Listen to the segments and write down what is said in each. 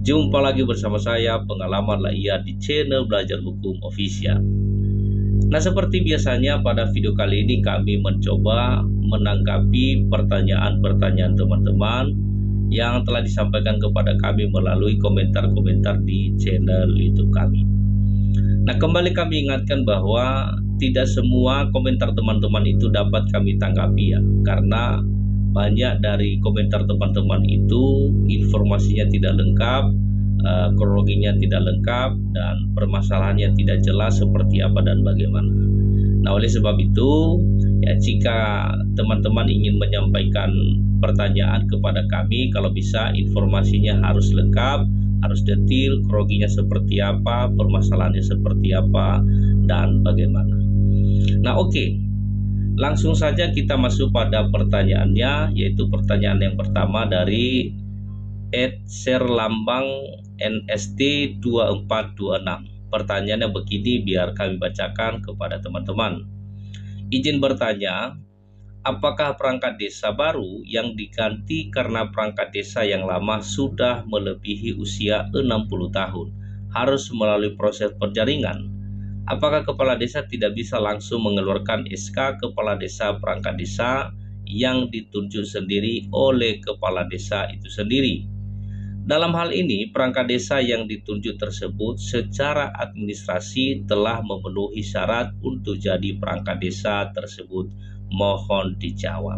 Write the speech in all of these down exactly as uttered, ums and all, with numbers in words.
Jumpa lagi bersama saya, Pengalaman Laiyah di channel Belajar Hukum Official. Nah, seperti biasanya pada video kali ini kami mencoba menanggapi pertanyaan-pertanyaan teman-teman yang telah disampaikan kepada kami melalui komentar-komentar di channel YouTube kami. Nah, kembali kami ingatkan bahwa tidak semua komentar teman-teman itu dapat kami tanggapi ya, karena banyak dari komentar teman-teman itu informasinya tidak lengkap, uh, kronologinya tidak lengkap, dan permasalahannya tidak jelas seperti apa dan bagaimana. Nah, oleh sebab itu, ya jika teman-teman ingin menyampaikan pertanyaan kepada kami, kalau bisa informasinya harus lengkap, harus detail, kronologinya seperti apa, permasalahannya seperti apa, dan bagaimana. Nah, oke. Okay. Langsung saja kita masuk pada pertanyaannya, yaitu pertanyaan yang pertama dari et serlambang N S T dua empat dua enam. Pertanyaannya begini, biar kami bacakan kepada teman-teman. Izin bertanya, apakah perangkat desa baru yang diganti karena perangkat desa yang lama sudah melebihi usia enam puluh tahun harus melalui proses penjaringan? Apakah kepala desa tidak bisa langsung mengeluarkan S K kepala desa perangkat desa yang ditunjuk sendiri oleh kepala desa itu sendiri? Dalam hal ini, perangkat desa yang ditunjuk tersebut secara administrasi telah memenuhi syarat untuk jadi perangkat desa tersebut. Mohon dijawab.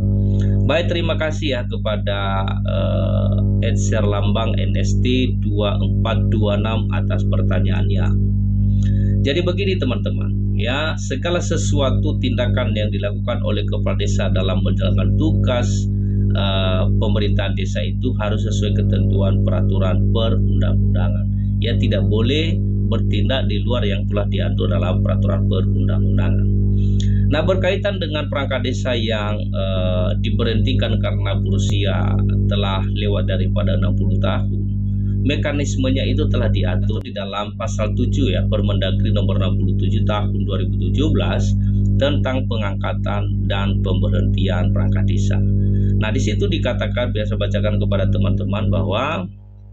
Baik, terima kasih ya kepada uh, et serlambang N S T dua empat dua enam atas pertanyaannya. Jadi begini teman-teman, ya, segala sesuatu tindakan yang dilakukan oleh kepala desa dalam menjalankan tugas uh, pemerintahan desa itu harus sesuai ketentuan peraturan perundang-undangan. Ya, tidak boleh bertindak di luar yang telah diatur dalam peraturan perundang-undangan. Nah, berkaitan dengan perangkat desa yang uh, diberhentikan karena berusia telah lewat daripada enam puluh tahun, mekanismenya itu telah diatur di dalam pasal tujuh ya Permendagri nomor enam puluh tujuh tahun dua ribu tujuh belas tentang pengangkatan dan pemberhentian perangkat desa. Nah, di situ dikatakan, biasa bacakan kepada teman-teman, bahwa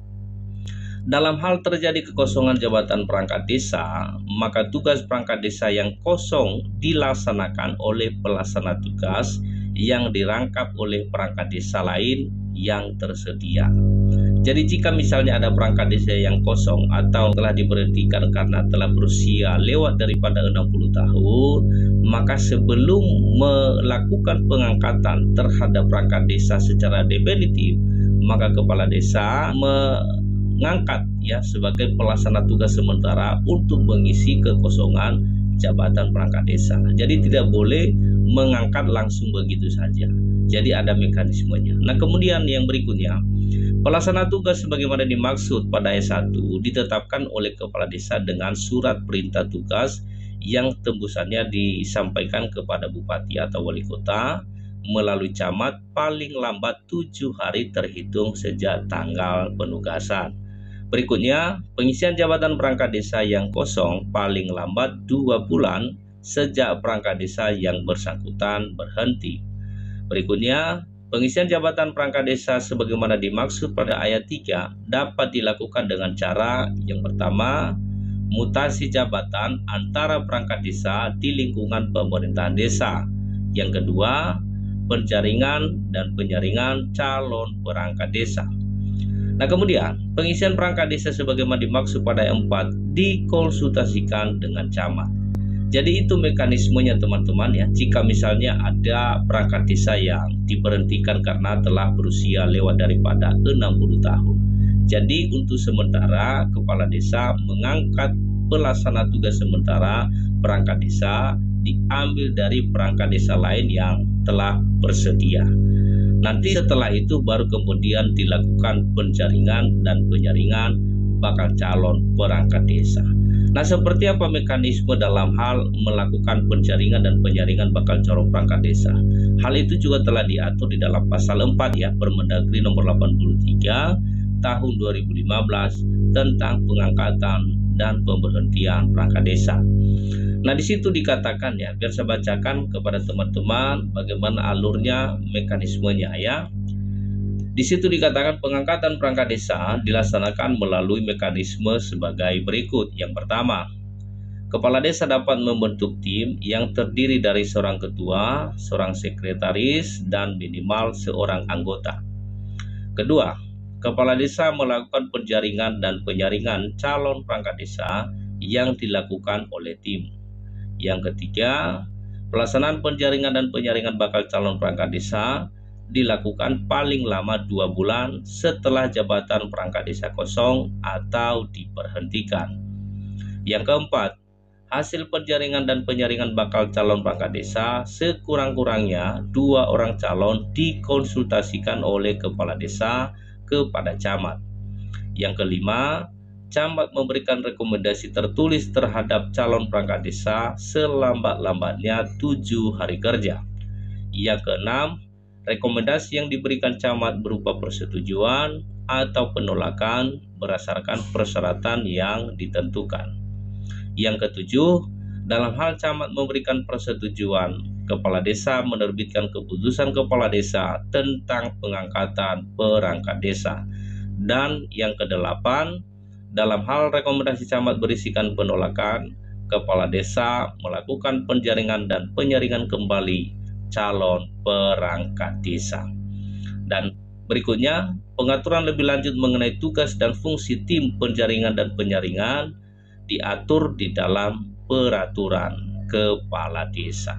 dalam hal terjadi kekosongan jabatan perangkat desa, maka tugas perangkat desa yang kosong dilaksanakan oleh pelaksana tugas yang dirangkap oleh perangkat desa lain yang tersedia. Jadi jika misalnya ada perangkat desa yang kosong atau telah diberhentikan karena telah berusia lewat daripada enam puluh tahun, maka sebelum melakukan pengangkatan terhadap perangkat desa secara definitif, maka kepala desa mengangkat ya sebagai pelaksana tugas sementara untuk mengisi kekosongan jabatan perangkat desa. Jadi tidak boleh mengangkat langsung begitu saja. Jadi ada mekanismenya. Nah, kemudian yang berikutnya, pelaksana tugas sebagaimana dimaksud pada ayat satu ditetapkan oleh kepala desa dengan surat perintah tugas yang tembusannya disampaikan kepada bupati atau wali kota melalui camat paling lambat tujuh hari terhitung sejak tanggal penugasan. Berikutnya, pengisian jabatan perangkat desa yang kosong paling lambat dua bulan sejak perangkat desa yang bersangkutan berhenti. Berikutnya, pengisian jabatan perangkat desa sebagaimana dimaksud pada ayat tiga dapat dilakukan dengan cara yang pertama, mutasi jabatan antara perangkat desa di lingkungan pemerintahan desa. Yang kedua, penjaringan dan penyaringan calon perangkat desa. Nah, kemudian pengisian perangkat desa sebagaimana dimaksud pada ayat empat dikonsultasikan dengan camat. Jadi itu mekanismenya teman-teman ya. Jika misalnya ada perangkat desa yang diberhentikan karena telah berusia lewat daripada enam puluh tahun. Jadi untuk sementara kepala desa mengangkat pelaksana tugas sementara perangkat desa diambil dari perangkat desa lain yang telah bersedia. Nanti setelah itu baru kemudian dilakukan penjaringan dan penyaringan bakal calon perangkat desa. Nah, seperti apa mekanisme dalam hal melakukan penjaringan dan penyaringan bakal calon perangkat desa? Hal itu juga telah diatur di dalam pasal empat ya Permendagri nomor delapan puluh tiga tahun dua ribu lima belas tentang pengangkatan dan pemberhentian perangkat desa. Nah, di situ dikatakan ya, biar saya bacakan kepada teman-teman bagaimana alurnya, mekanismenya ya. Di situ dikatakan pengangkatan perangkat desa dilaksanakan melalui mekanisme sebagai berikut. Yang pertama, kepala desa dapat membentuk tim yang terdiri dari seorang ketua, seorang sekretaris, dan minimal seorang anggota. Kedua, kepala desa melakukan penjaringan dan penyaringan calon perangkat desa yang dilakukan oleh tim. Yang ketiga, pelaksanaan penjaringan dan penyaringan bakal calon perangkat desa dilakukan paling lama dua bulan setelah jabatan perangkat desa kosong atau diberhentikan. Yang keempat, hasil penjaringan dan penyaringan bakal calon perangkat desa sekurang-kurangnya dua orang calon dikonsultasikan oleh kepala desa kepada camat. Yang kelima, camat memberikan rekomendasi tertulis terhadap calon perangkat desa selambat-lambatnya tujuh hari kerja. Yang keenam, rekomendasi yang diberikan camat berupa persetujuan atau penolakan berdasarkan persyaratan yang ditentukan. Yang ketujuh, dalam hal camat memberikan persetujuan, kepala desa menerbitkan keputusan kepala desa tentang pengangkatan perangkat desa. Dan yang kedelapan, dalam hal rekomendasi camat berisikan penolakan, kepala desa melakukan penjaringan dan penyaringan kembali calon perangkat desa. Dan berikutnya, pengaturan lebih lanjut mengenai tugas dan fungsi tim penjaringan dan penyaringan diatur di dalam peraturan kepala desa.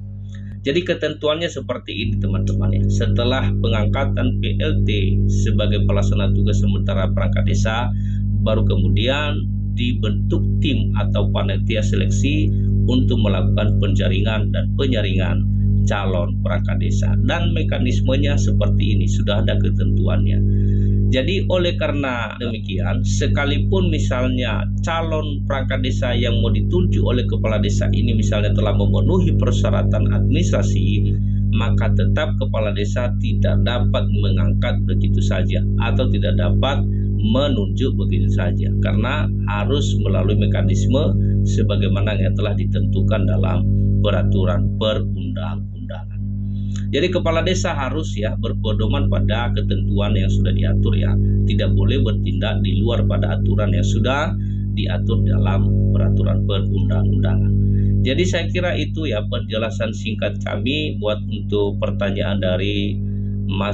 Jadi ketentuannya seperti ini teman-teman ya. Setelah pengangkatan P L T sebagai pelaksana tugas sementara perangkat desa, baru kemudian dibentuk tim atau panitia seleksi untuk melakukan penjaringan dan penyaringan calon perangkat desa. Dan mekanismenya seperti ini, sudah ada ketentuannya. Jadi oleh karena demikian, sekalipun misalnya calon perangkat desa yang mau ditunjuk oleh kepala desa ini misalnya telah memenuhi persyaratan administrasi, maka tetap kepala desa tidak dapat mengangkat begitu saja atau tidak dapat menunjuk begitu saja, karena harus melalui mekanisme sebagaimana yang telah ditentukan dalam peraturan perundang-undangan. Jadi kepala desa harus ya berpedoman pada ketentuan yang sudah diatur ya, tidak boleh bertindak di luar pada aturan yang sudah diatur dalam peraturan perundang-undangan. Jadi saya kira itu ya penjelasan singkat kami buat untuk pertanyaan dari Mas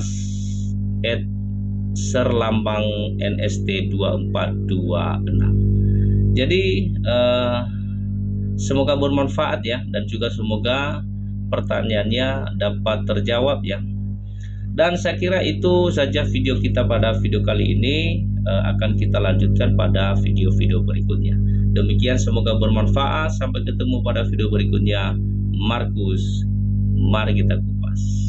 Ed Serlambang N S T dua empat dua enam. Jadi eh, semoga bermanfaat ya, dan juga semoga pertanyaannya dapat terjawab ya. Dan saya kira itu saja video kita pada video kali ini. eh, akan kita lanjutkan pada video-video berikutnya. Demikian, semoga bermanfaat. Sampai ketemu pada video berikutnya. Markus, mari kita kupas.